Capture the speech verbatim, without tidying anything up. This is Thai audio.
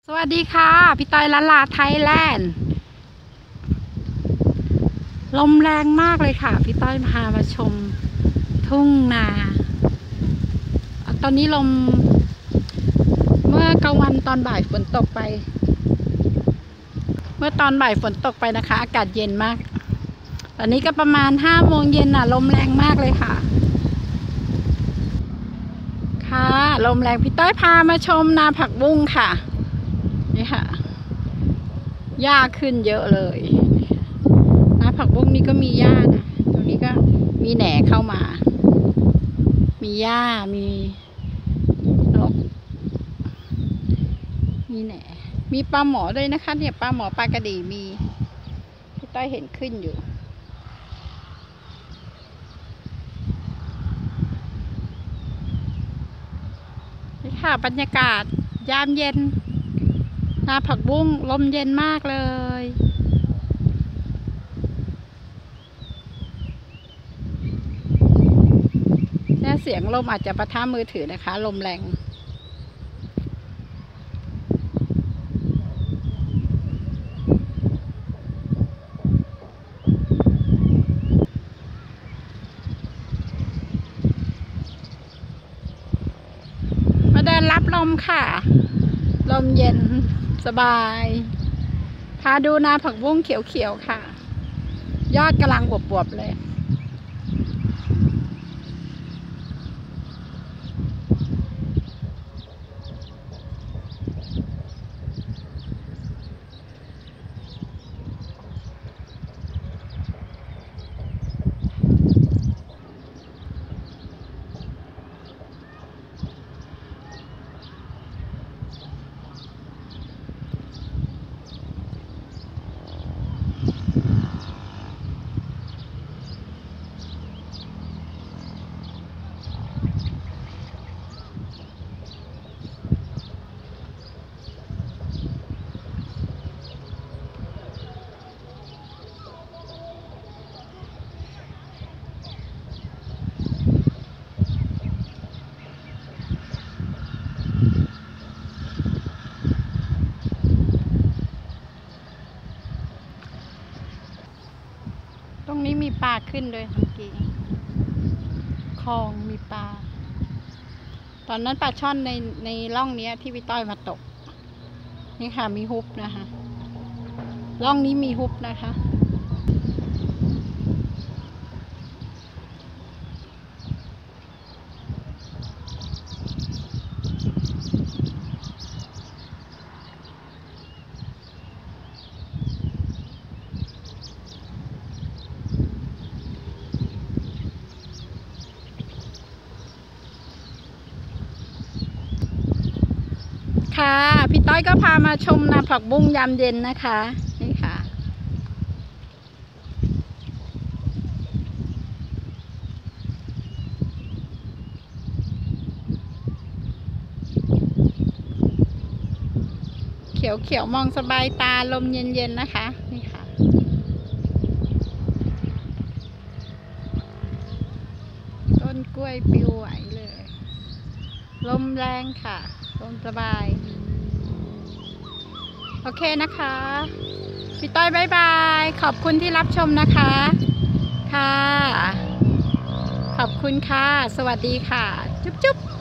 สวัสดีค่ะพี่ต้อยละลาไทยแลนด์ลมแรงมากเลยค่ะพี่ต้อยพามาชมทุ่งนาตอนนี้ลมเมื่อกลางวันตอนบ่ายฝนตกไปเมื่อตอนบ่ายฝนตกไปนะคะอากาศเย็นมากตอนนี้ก็ประมาณห้าโมงเย็นน่ะลมแรงมากเลยค่ะค่ะลมแรงพี่ต้อยพามาชมนาผักบุ้งค่ะนี่ค่ะหญ้าขึ้นเยอะเลยนาผักบุ้งนี่ก็มีหญ้านะตรงนี้ก็มีแหน่เข้ามามีหญ้ามีนกมีแหน่มีปลาหมอด้วยนะคะเนี่ยปลาหมอปลากระดีมีพี่ต้อยเห็นขึ้นอยู่นี่ค่ะบรรยากาศยามเย็นนาผักบุ้งลมเย็นมากเลยเนี่ยเสียงลมอาจจะปะทะมือถือนะคะลมแรงมาเดินรับลมค่ะลมเย็นสบายพาดูนาผักบุ้งเขียวๆค่ะยอดกำลังบวบๆเลยตรงนี้มีปลาขึ้นด้วยเมื่อกี้คลองมีปลาตอนนั้นปลาช่อนในในร่องนี้ที่พี่ต้อยมาตกนี่ค่ะมีฮุบนะคะร่องนี้มีฮุบนะคะค่ะพี่ต้อยก็พามาชมนาผักบุ้งยามเย็นนะคะนี่ค่ะเขียวเขียวมองสบายตาลมเย็นๆนะคะนี่ค่ะต้นกล้วยปลิวไหวเลยลมแรงค่ะลมสบายโอเคนะคะพี่ต้อยบายบายขอบคุณที่รับชมนะคะค่ะขอบคุณค่ะสวัสดีค่ะจุ๊บจุ๊บ